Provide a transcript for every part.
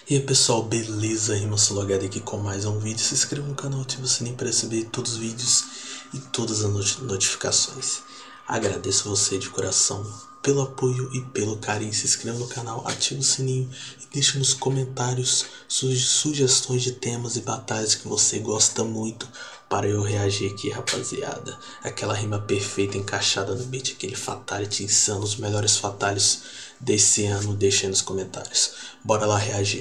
E aí pessoal, beleza? RimaSoloHD aqui com mais um vídeo. Se inscreva no canal, ative o sininho para receber todos os vídeos e todas as notificações. Agradeço você de coração pelo apoio e pelo carinho. Se inscreva no canal, ative o sininho e deixe nos comentários sugestões de temas e batalhas que você gosta muito para eu reagir aqui, rapaziada. Aquela rima perfeita encaixada no beat, aquele fatality insano, os melhores fatalities desse ano, deixa aí nos comentários. Bora lá reagir.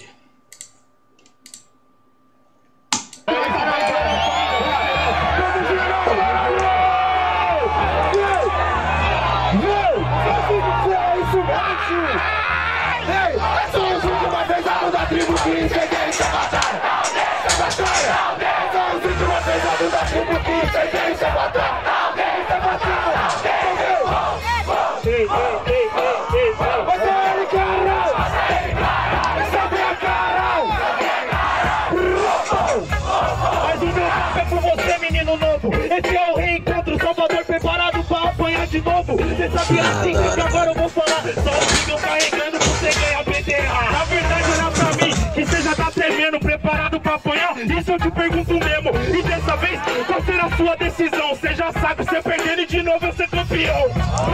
Mas o meu papo é com você, menino novo. Esse é o reencontro, Salvador preparado pra apanhar de novo. Você sabia assim que agora eu vou falar. Só o vídeo carregando, você ganha BDA. Na verdade, olha pra mim, que você já tá tremendo, preparado pra apanhar. Isso eu te pergunto mesmo. E dessa vez, qual será a sua decisão? Você já sabe, você perdendo e de novo eu ser campeão.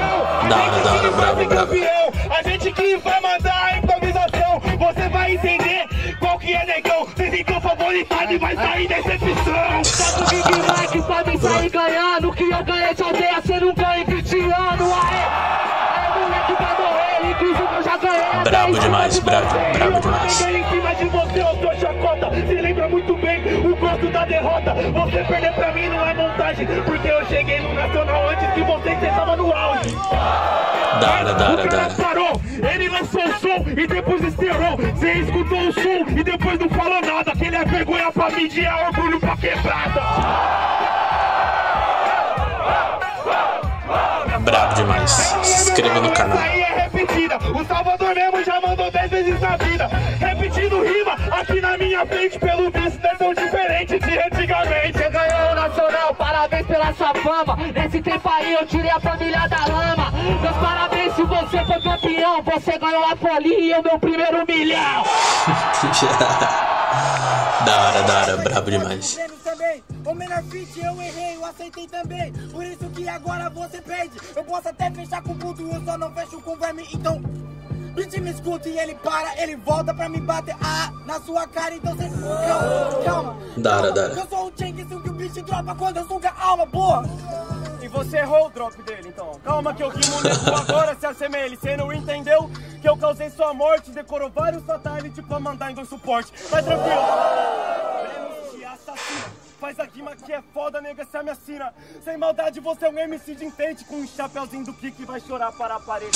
A gente que vai mandar a improvisação. Você vai entender qual que é, negão. Vocês então favoritado e vai sair decepção. Só do Big Mac podem sair ganhando. Que eu ganhei de aldeia, você não ganha em 20 anos. Aê, moleque vai morrer, inclusive eu já ganhei. Brabo demais, brabo demais. Em cima de você eu sou chacota. Você lembra muito bem o gosto da derrota. Você perder pra mim não é montagem, porque eu cheguei no Nacional antes que você tava no auge. O cara parou, ele lançou o som e depois estourou. Você escutou o som e depois não falou nada. Que ele é vergonha pra mídia, é orgulho pra quebrada. Brabo demais. Se inscreva no canal. Essa aí é repetida. O Salvador mesmo já mandou 10 vezes na vida. Repetindo rima aqui na minha frente. Pelo visto não é tão diferente de antigamente. Você ganhou o Nacional, parabéns pela sua fama. Nesse tempo aí eu tirei a família da lama. Meus parabéns se você foi campeão. Você ganhou a folia e o meu primeiro milhão. Da hora, brabo demais. O menor feat eu errei, eu aceitei também. Por isso que agora você perde. Eu posso até fechar com tudo, eu só não fecho com verme. Então, beat me escuta e ele para, ele volta pra me bater na sua cara. Então cê calma. Dara. Eu sou o Chang, que o beat dropa quando eu sugo a alma, porra. E você errou o drop dele, então. Calma que eu rimo nesse agora se assemelhe. Cê não entendeu que eu causei sua morte. Decorou vários fatalities pra mandar em dois suporte. Vai tranquilo. Menos de assassino. Faz a rima que é foda, nega, cê me assina. Sem maldade, você é um MC de enfeite. Com um chapéuzinho do Kiki vai chorar para a parede.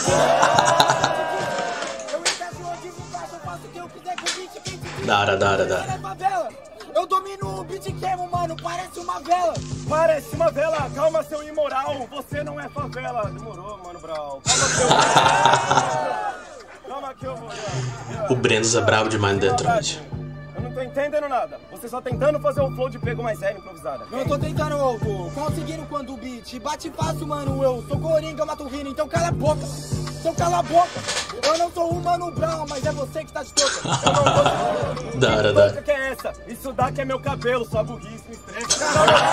Eu encaixo onde me faço, eu faço o que eu quiser com o beat. Quem te diz? Dara. Eu domino o beat e queimo, mano, parece uma vela. Parece uma vela, calma seu imoral. Você não é favela. Demorou, mano, Brau. Calma que eu vou. O Brendos é brabo demais no Detroit. Eu não tô entendendo nada. Você só tentando fazer um flow de pego mais sério, improvisada. Eu tô tentando, ovo, conseguindo quando o beat bate fácil, mano. Eu sou coringa, eu mato rindo, então cala a boca. Então cala a boca. Eu não sou o Mano Brown, mas é você que tá de toca. Dara. Que toca que é essa? Isso daqui é meu cabelo, sua burrice me estressa.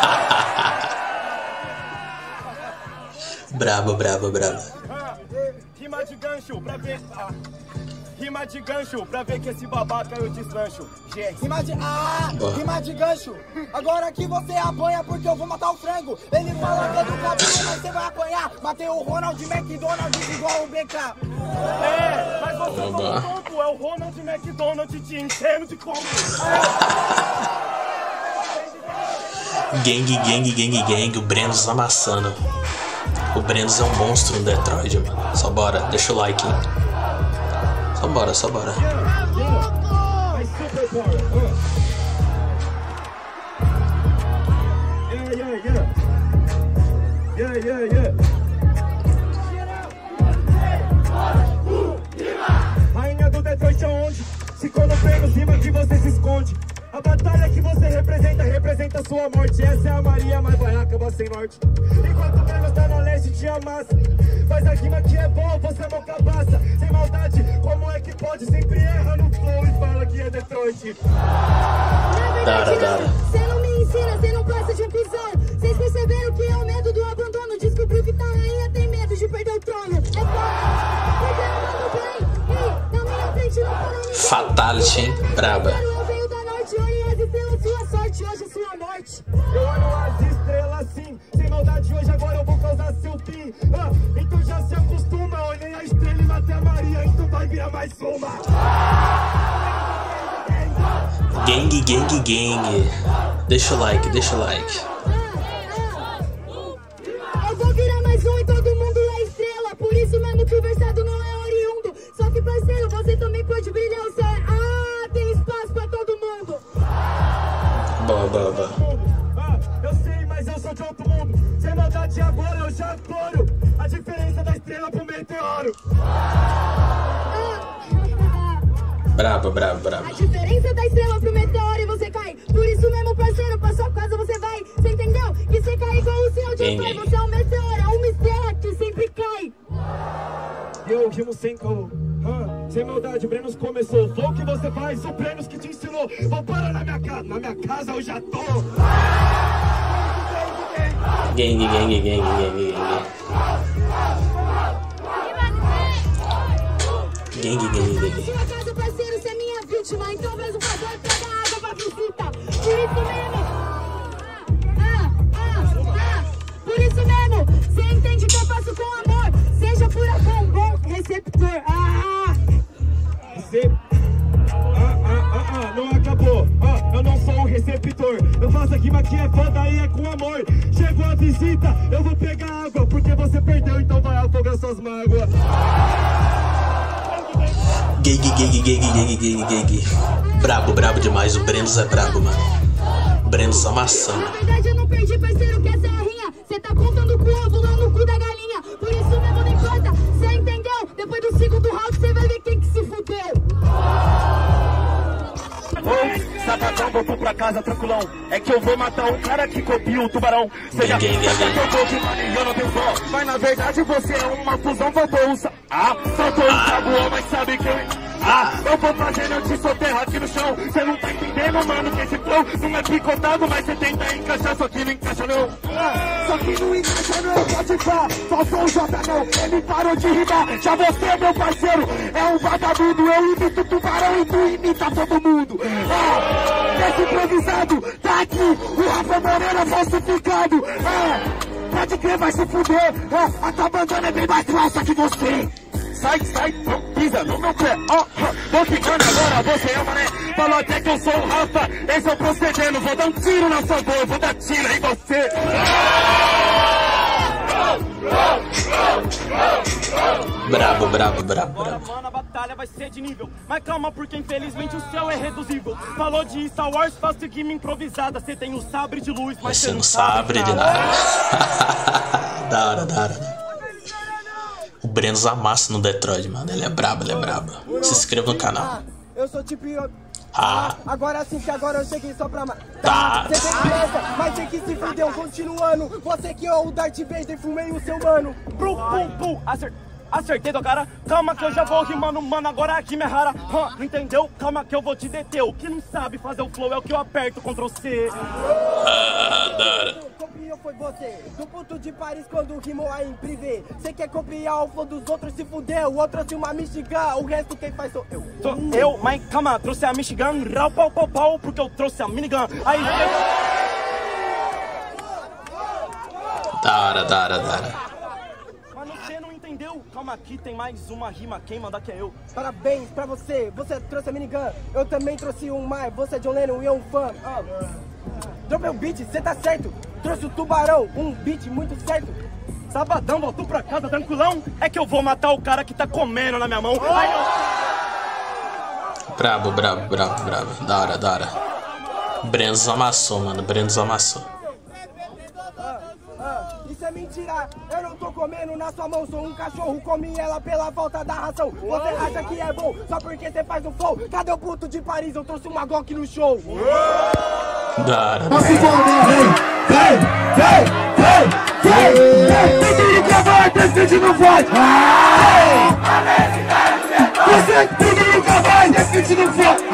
Brabo. Rima de gancho pra ver. Rima de gancho pra ver que esse babaca eu deslancho. Rima de gancho. Agora que você apanha porque eu vou matar o frango. Ele fala que é do cabelo, mas você vai apanhar. Matei o Ronald McDonald igual o BK. É, mas você não é tonto, é o Ronald McDonald te enchendo de combo. Gang, o Brendos amassando. O Brendos é um monstro no Detroit, mano. Só bora, deixa o like, hein. Só bora. Rainha do Detroit aonde? Se quando pego rima que você se esconde. A batalha que você representa a sua morte. Essa é a Maria, mas vai acabar sem norte. Enquanto o Breno tá no leste, te amassa. Faz a rima que é boa, você não cabaça. Sem maldade, como é que pode? Sempre erra no flow e fala é Detroit. Dara. Cê não me ensina, cê não passa de um cuzão. Vocês perceberam que é o medo do abandono. Descobriu que tá rainha, tem medo de perder o trono. É foda, porque eu mando bem. Ei, na minha frente não parou ninguém. Fatality, hein? Braba. Eu venho da norte, olhem as estrelas, sua sorte, hoje é sua morte. Eu olho as estrelas sim, sem maldade hoje agora eu vou causar seu fim. Então já se acostuma, olhei a estrela e matei a Maria, então vai virar mais uma. Gang. Deixa o like. Eu vou virar mais um e todo mundo é estrela. Por isso mesmo que o versado não é oriundo. Só que parceiro, você também pode brilhar o céu. Tem espaço pra todo mundo. Boa. Eu sei, mas eu sou de outro mundo. Sem maldade agora eu já adoro a diferença da estrela pro meteoro. Brabo. A diferença da estrela pro meteoro e você cai. Por isso mesmo, parceiro, pra sua casa você vai. Você entendeu? Que você cai igual o seu de pai. Você é um meteoro, é uma estrela que sempre cai. Eu rimo sem caô. Sem maldade, o Brenos começou. O flow que você faz, o Brenos que te ensinou. Vou parar na minha casa. Na minha casa eu já tô. Gang. Sua casa, parceiro, você é minha vítima. Então faz um favor, traga água pra visita. Por isso mesmo. Por isso mesmo. Você entende que eu faço com amor. Seja furacão, bom receptor. Não acabou. Eu não sou um receptor. Eu faço aqui, mas que é foda e é com amor. Chegou a visita, eu vou pegar água. Porque você perdeu, então vai afogar suas mágoas. Gang. Brabo demais. O Brenos é brabo, mano. Brenos amassando. Na verdade eu não perdi, parceiro, que essa é a rinha. Cê tá contando com o ovo lá no cu da galinha. Por isso mesmo não importa, cê entendeu? Depois do segundo round cê vai ver quem que se fudeu. Sabadão, voltou pra casa tranquilão. É que eu vou matar um cara que copia o tubarão. Você já pensa que eu tô de mano e eu não tenho fó. Mas na verdade você é uma fusão, faltou um faltou um sabuão, mas sabe que eu vou fazendo, eu te soterro aqui no chão. Cê não tá entendendo, mano, que esse flow não é picotado, mas cê tenta encaixar, só que não encaixa não. Só que não encaixa não, pode pá. Faltou o J não, ele parou de rimar. Já você, meu parceiro, é um vagabundo. Eu imito o tubarão e tu imita todo mundo. Esse improvisado, tá aqui, o Rafa Moreira falsificado. Pode crer, vai se fuder. A tua bandana é bem mais falsa que você. Sai, não pisa no meu pé. Tô ficando agora, você é mané. Falou até que eu sou o Rafa. Esse é o procedendo. Vou dar um tiro na sua boca, vou dar tiro em você. Brabo. Mano, a batalha vai ser de nível. Mas calma, porque infelizmente o céu é reduzível. Falou de Star Wars, faço seguir-me improvisada. Você tem o sabre de luz, mas você não sabe de nada. Da hora. O Brenos amassa no Detroit, mano. Ele é brabo. Se inscreva no canal. Eu sou tipo... Agora sim que agora eu cheguei só pra... Você tem criança, mas tem que se fudeu. Continuando, você que é o Darth Vader, fumei o seu mano. Acertei do cara, calma que eu já vou rimando, mano, agora aqui me rara. Não entendeu? Calma que eu vou te deter. O que não sabe fazer o flow é o que eu aperto Ctrl C. Copiou foi você, do ponto de Paris quando rimou aí em privê. Você quer copiar o flow dos outros, se fudeu. O outro trouxe uma Michigan, o resto quem faz sou eu. Sou eu, mas calma, trouxe a Michigan, rau, pau, porque eu trouxe a minigun. Aí... Da hora. Calma aqui, tem mais uma rima, quem mandar que é eu. Parabéns pra você, você trouxe a minigun. Eu também trouxe um mais, você é John Lennon e eu um fã. Dropei um beat, cê tá certo. Trouxe o tubarão, um beat muito certo. Sabadão, voltou pra casa tranquilão. É que eu vou matar o cara que tá comendo na minha mão. Brabo. Da hora. Brenos amassou, mano. Isso é mentira, eu não tô comendo na sua mão. Sou um cachorro, comi ela pela falta da ração. Você acha que é bom só porque você faz um flow? Cadê o puto de Paris? Eu trouxe uma Glock no show. Da hora. Tem que gravar, decide não vai. Você tem que nunca vai defetir no fogo.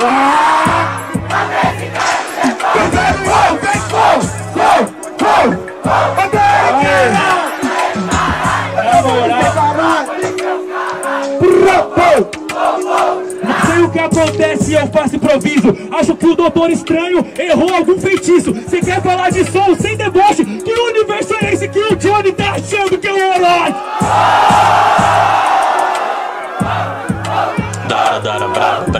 Não sei o que acontece, eu faço improviso. Acho que o Doutor Estranho errou algum feitiço. Você quer falar de som sem deboche? Que universo é esse que o Johnny tá achando que é um herói? Dara, bravo.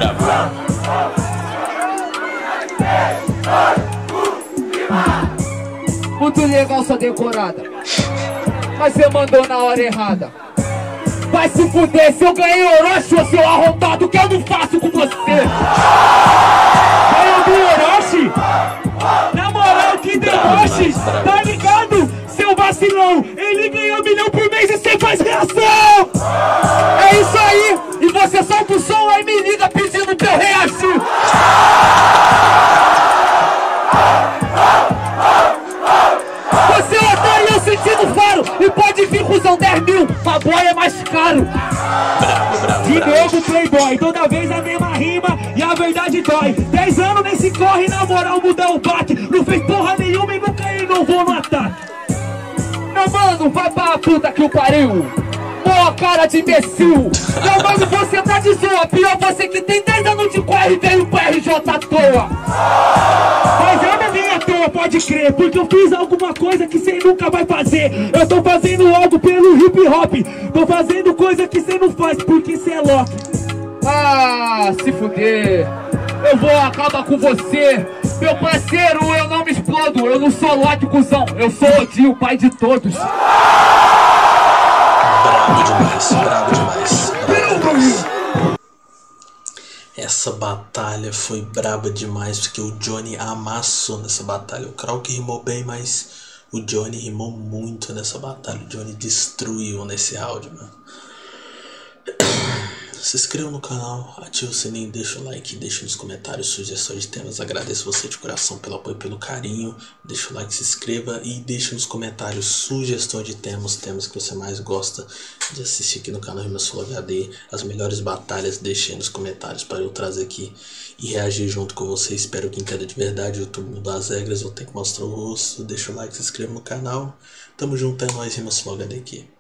Muito legal sua decorada, mas você mandou na hora errada. Vai se fuder, se eu ganhei Orochi, ô seu arrombado, que eu não faço com você. Ganhou do Orochi? Na moral, que deboche, tá ligado, seu vacilão? Ele ganhou 1 milhão por mês e você faz reação. É isso aí, e você solta o som aí me liga pedindo pra eu reagir. Você é otário, eu sentindo faro, e pode vir cuzão 10 mil, uma boia é mais caro. De novo playboy, toda vez a mesma rima e a verdade dói. 10 anos nesse corre, na moral mudar o baque. Não fez porra nenhuma e nunca inovou no ataque. Meu mano, vai pra puta que o pariu. Boa cara de imbecil. Meu mano, você tá de zoa. Pior você que tem 10 anos de corre e veio pro RJ à toa. Mas eu não vim à toa, pode crer, porque eu fiz alguma coisa que cê nunca vai fazer. Eu tô fazendo algo pelo hip hop. Tô fazendo coisa que cê não faz, porque cê é Loki. Ah, se fuder. Eu vou acabar com você. Meu parceiro, eu não me explodo. Eu não sou Loki, cuzão. Eu sou Odin, o pai de todos. Brabo demais. Essa batalha foi braba demais, porque o Johnny amassou nessa batalha. O Krauk rimou bem, mas o Johnny rimou muito nessa batalha. O Johnny destruiu nesse áudio, mano. Se inscreva no canal, ative o sininho, deixa o like, deixa nos comentários sugestões de temas. Agradeço você de coração pelo apoio, pelo carinho. Deixa o like, se inscreva e deixa nos comentários sugestões de temas que você mais gosta de assistir aqui no canal RimaSolo HD. As melhores batalhas, deixe aí nos comentários para eu trazer aqui e reagir junto com você. Espero que entenda de verdade. O YouTube mudar as regras, eu tenho que mostrar o rosto. Deixa o like, se inscreva no canal. Tamo junto, é nóis, RimaSolo HD aqui.